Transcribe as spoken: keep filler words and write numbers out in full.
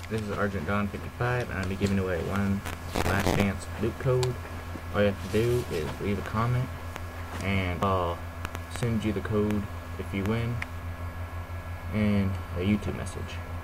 This is Argent fifty-five, and I'll be giving away one slashdance loot code. All you have to do is leave a comment, and I'll send you the code if you win, and a YouTube message.